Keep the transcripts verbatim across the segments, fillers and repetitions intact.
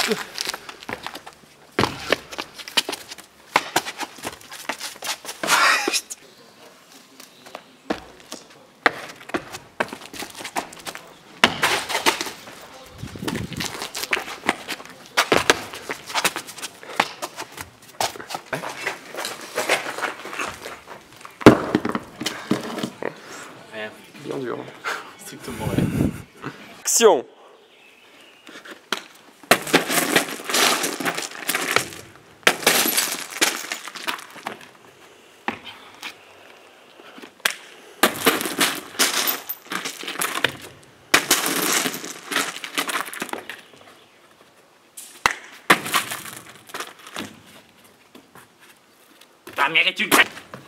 Rien. Bien dur. Strictement rien. Action. Ta mère est une...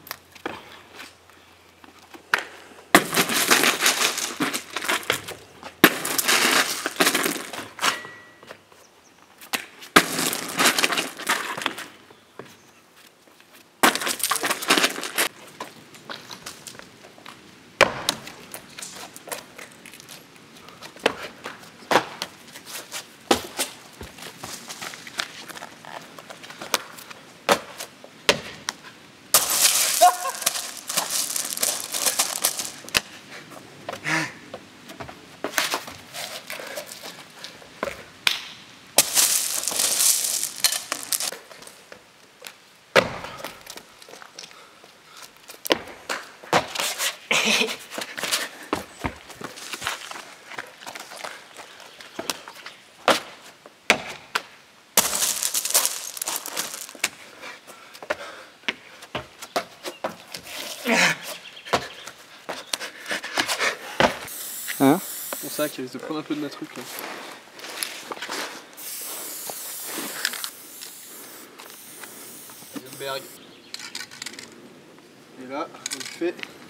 Hein? Mon sac, il risque de prendre un peu de ma truc là. Berg. Et là, on le fait